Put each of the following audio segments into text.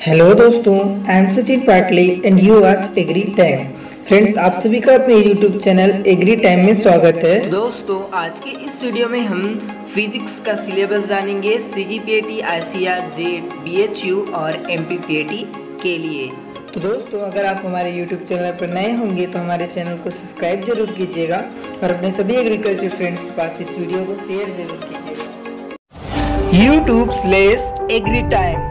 Hello दोस्तों, I am Sachin Patle and you watch agri time. Friends, आप सभी का अपने यूट्यूब चैनल एग्री टाइम में स्वागत है। दोस्तों, आज के इस वीडियो में हम फिजिक्स का सिलेबस जानेंगे CGPAT, ICAR, JET, BHU और MPPAT के लिए। तो दोस्तों, अगर आप हमारे यूट्यूब चैनल पर नए होंगे तो हमारे चैनल को सब्सक्राइब जरूर कीजिएगा और अपने सभी एग्रीकल्चर फ्रेंड्स के पास इस वीडियो को शेयर जरूर कीजिएगा। YouTube/एग्री टाइम।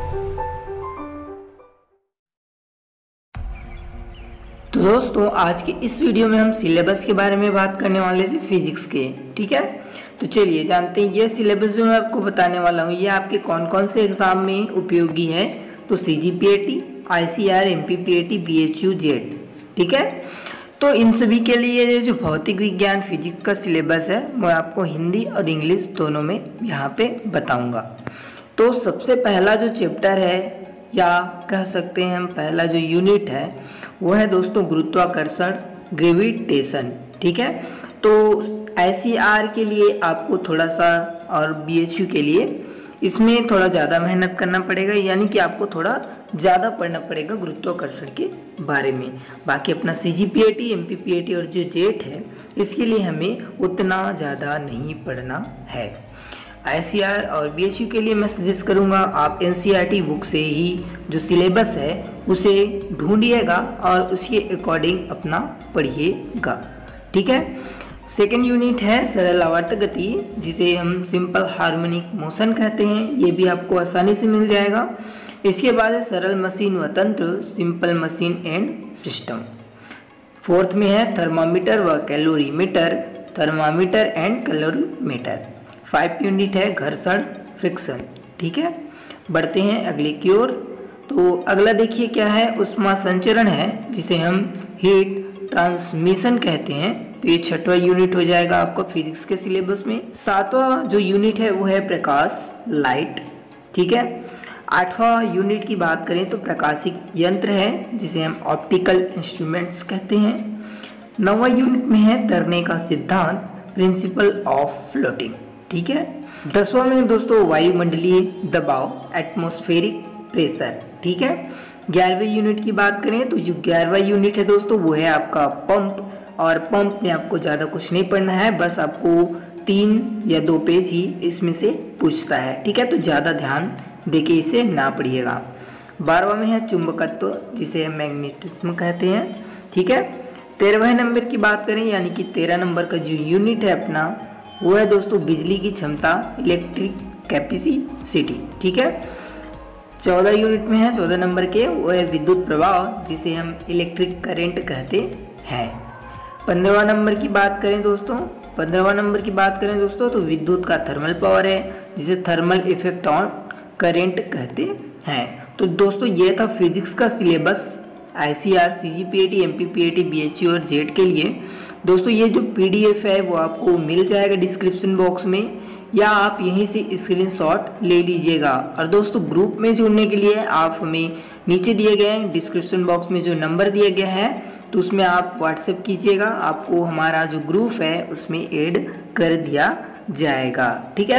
तो दोस्तों, आज के इस वीडियो में हम सिलेबस के बारे में बात करने वाले थे फिजिक्स के। ठीक है, तो चलिए जानते हैं ये सिलेबस जो मैं आपको बताने वाला हूँ ये आपके कौन कौन से एग्जाम में उपयोगी है। तो CGPAT, ICAR, MPPAT, BHU, JET। ठीक है, तो इन सभी के लिए जो भौतिक विज्ञान फिजिक्स का सिलेबस है मैं आपको हिंदी और इंग्लिश दोनों में यहाँ पे बताऊँगा। तो सबसे पहला जो चैप्टर है या कह सकते हैं हम पहला जो यूनिट है वो है दोस्तों गुरुत्वाकर्षण, ग्रेविटेशन। ठीक है, तो ICAR के लिए आपको थोड़ा सा और BHU के लिए इसमें थोड़ा ज़्यादा मेहनत करना पड़ेगा, यानी कि आपको थोड़ा ज़्यादा पढ़ना पड़ेगा गुरुत्वाकर्षण के बारे में। बाकी अपना CGPAT, MPPAT और जो JET है इसके लिए हमें उतना ज़्यादा नहीं पढ़ना है। ICAR और BHU के लिए मैं सजेस्ट करूंगा आप NCERT बुक से ही जो सिलेबस है उसे ढूंढिएगा और उसके अकॉर्डिंग अपना पढ़िएगा। ठीक है, सेकेंड यूनिट है सरल आवर्त गति, जिसे हम सिंपल हार्मोनिक मोशन कहते हैं। ये भी आपको आसानी से मिल जाएगा। इसके बाद है सरल मशीन व तंत्र, simple machine and system. Fourth में है थर्मामीटर व calorimeter, thermometer and calorimeter. 5 unit है घर्षण, फ्रिक्शन। ठीक है, बढ़ते हैं अगले की ओर। तो अगला देखिए क्या है, उष्मा संचरण है, जिसे हम हीट ट्रांसमिशन कहते हैं। तो ये 6वां यूनिट हो जाएगा आपका फिजिक्स के सिलेबस में। 7वां जो यूनिट है वो है प्रकाश, लाइट। ठीक है, 8वां यूनिट की बात करें तो प्रकाशिक यंत्र है, जिसे हम ऑप्टिकल इंस्ट्रूमेंट्स कहते हैं। 9वां यूनिट में है तैरने का सिद्धांत, प्रिंसिपल ऑफ फ्लोटिंग। ठीक है, 10वां में दोस्तों वायुमंडलीय दबाव, एटमॉस्फेरिक प्रेशर। ठीक है, 11वें यूनिट की बात करें तो जो 11वां यूनिट है दोस्तों वो है आपका पंप, और पंप में आपको ज़्यादा कुछ नहीं पढ़ना है, बस आपको 3 या 2 पेज ही इसमें से पूछता है। ठीक है, तो ज़्यादा ध्यान देके इसे ना पढ़िएगा। 12वां में है चुंबकत्व, जिसे मैग्नेटिज्म कहते हैं। ठीक है, 13वें नंबर की बात करें यानी कि 13 नंबर का जो यूनिट है अपना वो है दोस्तों बिजली की क्षमता, इलेक्ट्रिक कैपेसिटी। ठीक है, 14 यूनिट में है 14 नंबर के वो है विद्युत प्रवाह, जिसे हम इलेक्ट्रिक करंट कहते हैं। 15वां नंबर की बात करें दोस्तों, 15वां नंबर की बात करें दोस्तों तो विद्युत का थर्मल पावर है, जिसे थर्मल इफेक्ट ऑन करंट कहते हैं। तो दोस्तों ये था फिजिक्स का syllabus ICAR, CGPAT, MPPAT, BHU और JET के लिए। दोस्तों ये जो PDF है वो आपको मिल जाएगा डिस्क्रिप्शन बॉक्स में, या आप यहीं से स्क्रीनशॉट ले लीजिएगा। और दोस्तों ग्रुप में जुड़ने के लिए आप हमें नीचे दिए गए डिस्क्रिप्शन बॉक्स में जो नंबर दिया गया है तो उसमें आप व्हाट्सएप कीजिएगा, आपको हमारा जो ग्रुप है उसमें ऐड कर दिया जाएगा। ठीक है।